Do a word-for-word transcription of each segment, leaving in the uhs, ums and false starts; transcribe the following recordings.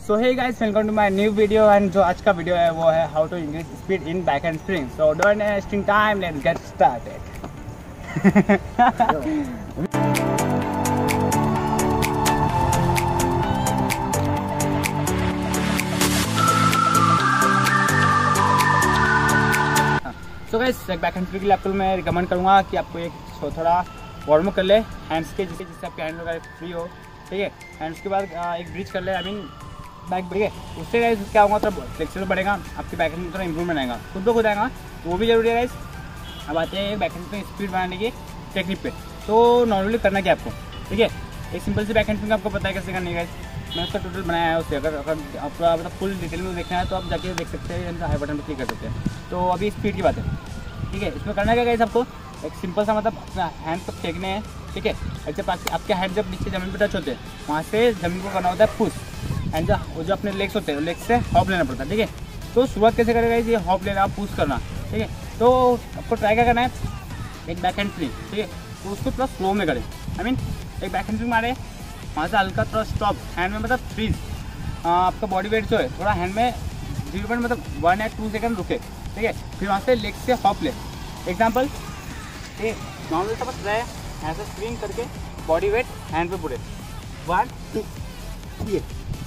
So hey guys, welcome to my new video. And जो आज का वीडियो है वो है how to increase speed in back hand spring. So don't wasting time, let's get started. So guys, back hand spring के लिए आपको मैं रिकमेंड करूँगा कि आपको एक थोड़ा वार्म अप कर ले हैंड्स के, जिससे जिससे आपके हैंड वगैरह फ्री हो। ठीक है, एंड उसके बाद एक ब्रिज कर ले, आई मीन बैक। ठीक है, उससे गाइस क्या होगा, थोड़ा फ्लेक्सिबल बढ़ेगा, आपके बैक हैंड में थोड़ा इंप्रूवमेंट आएगा, खुद ब खुद आएगा, तो वो भी जरूरी है गाइस। अब आते हैं बैक हैंड में स्पीड बढ़ाने की टेक्निक पे। तो नॉर्मली करना क्या आपको, ठीक है, एक सिंपल सी बैक हैंड आपको पता है कैसे करनी है गाइस। मैं उसका टोटल बनाया है उससे, अगर अगर आपका मतलब फुल डिटेल में देखना है तो आप जाके देख सकते हैं, हाई बटन पर क्लिक कर सकते हैं। तो अभी स्पीड की बात है, ठीक है। इसमें करना क्या गाइस, आपको एक सिंपल सा मतलब अपना हैंड को फेंकने हैं, ठीक है। ऐसे आपके हैंड जब नीचे ज़मीन पर टच होते हैं, वहाँ से ज़मीन को करना होता है पुश, एंड जो वो जो अपने लेग्स होते हैं लेग्स से हॉप लेना पड़ता है, ठीक है। तो शुरुआत कैसे करेगा ये हॉप लेना, पुश करना, ठीक है। तो आपको ट्राई क्या करना है, एक बैक हैंड स्प्रिंग, ठीक है, तो उसको थोड़ा स्लो में करें। आई मीन एक बैक हैंड स्प्रिंग मारे, वहाँ से हल्का थोड़ा स्टॉप हैंड में, मतलब फ्रीज, आपका बॉडी वेट जो है थोड़ा हैंड में जीरो पॉइंट मतलब वन या टू सेकंड रुके, ठीक है। फिर वहाँ से लेग से हॉप ले, एग्जाम्पल ठीक है, नॉर्मल सा बस रहे ऐसे स्विंग करके बॉडी वेट हैंड पे पूरे वन टू ये।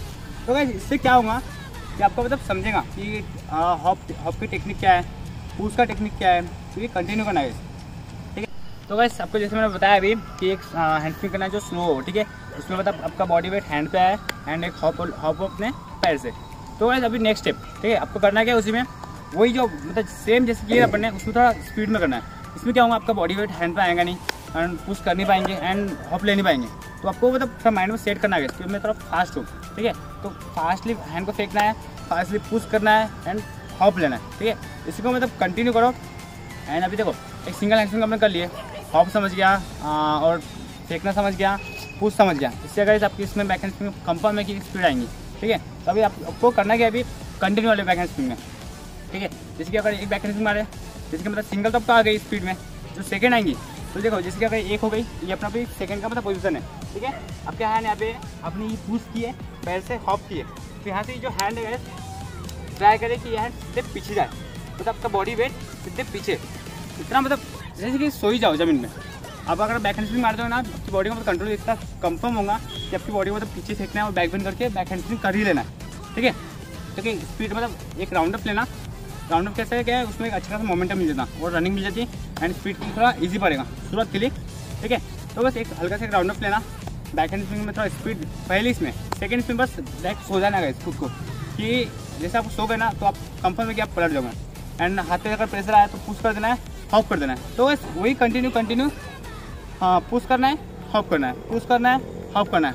तो गाइस इससे क्या होगा कि आपको मतलब समझेगा कि हॉप हॉप की टेक्निक क्या है, पुश का टेक्निक क्या है, तो ये कंटिन्यू करना है, ठीक है। तो गाइस आपको जैसे मैंने बताया अभी कि एक हैंड स्विंग करना है जो स्लो हो, ठीक है। उसमें मतलब आपका बॉडी वेट हैंड पे है एंड एक हॉप हॉप अपने पैर से। तो गाइस अभी नेक्स्ट स्टेप, ठीक है, आपको करना क्या है उसी में वही जो मतलब सेम जैसे किया अपन ने, उसमें थोड़ा स्पीड में करना है। इसमें क्या होगा, आपका बॉडी वेट हैंड पे आएगा नहीं एंड पुश कर नहीं पाएंगे एंड हॉप ले नहीं पाएंगे। तो आपको मतलब थोड़ा माइंड में सेट करना है कि मैं थोड़ा फास्ट हूँ, ठीक है। तो फास्टली हैंड को फेंकना है, फास्टली पुश करना है एंड हॉप लेना है, ठीक है। इसी को मतलब कंटिन्यू करो। एंड अभी देखो एक सिंगल हैंड स्विंग हमने कर लिए, हॉप समझ गया और फेंकना समझ गया, पुश समझ गया। इससे अगर आपकी इसमें बैक हैंड स्विंग कंफर्म है कि स्पीड आएंगी, ठीक है। तो अभी आपको करना क्या, अभी कंटिन्यू वाले बैक हैंड स्विंग में, ठीक है। जैसे कि अगर एक बैक हैंड स्विंग मारे, जैसे कि मतलब सिंगल तो आपका आ गई स्पीड में, जो सेकंड आएंगी, तो देखो जैसे कि अगर एक हो गई, ये अपना भी सेकंड का मतलब पोजीशन है, ठीक है। अब क्या हैंड यहाँ पे अपनी पुश किए, पैर से हॉप किए, तो यहाँ से जो हैंड है ट्राई करे कि ये हैंड सीधे पीछे जाए, मतलब आपका बॉडी वेट सीधे पीछे, इतना मतलब जैसे कि सो ही जाओ ज़मीन में। अब अगर बैक हैंड स्विंग मारते हो ना, आपकी बॉडी को मतलब कंट्रोल इतना कंफर्म होगा कि आपकी बॉडी को मतलब पीछे फेंकना है और बैक बेंड करके बैक हैंड स्विंग कर ही लेना है, ठीक है। तो कि स्पीड मतलब एक राउंड अप लेना, राउंड अप कैसे है, क्या है उसमें एक अच्छा खासा मोमेंटम मिल जाता और रनिंग मिल जाती है एंड स्पीड थोड़ा इजी पड़ेगा शुरुआत के लिए, ठीक है। तो बस एक हल्का सा एक राउंड अप लेना, बैक हैंड स्विंग में थोड़ा स्पीड पहले इसमें, सेकंड स्विंग बस बैक सो जाना है खुद को, कि जैसे आप सो गए ना तो आप कंफर्म है कि आप पलट जाओगे एंड हाथ पे अगर प्रेशर आया तो पुश कर देना है, हॉप कर देना है। तो बस वही कंटिन्यू कंटिन्यू हाँ, पुश करना है, हॉप करना है, पुश करना है, हॉप करना है।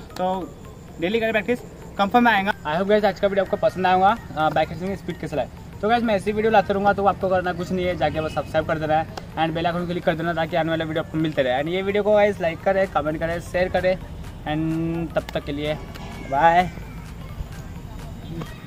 तो डेली करें प्रैक्टिस, कंफर्म में आएगा। आई होप गाइस आज का वीडियो आपको पसंद आएगा, बैक हैंड स्विंग स्पीड कैसे लाए। तो गाइस मैं ऐसी वीडियो लाता रहूँगा, तो आपको करना कुछ नहीं है, जाके बस सब्सक्राइब कर देना है एंड बेल आइकन क्लिक कर देना, ताकि आने वाला वीडियो आपको मिलते रहे। एंड ये वीडियो को गाइस लाइक करें, कमेंट करें, शेयर करें एंड तब तक के लिए बाय।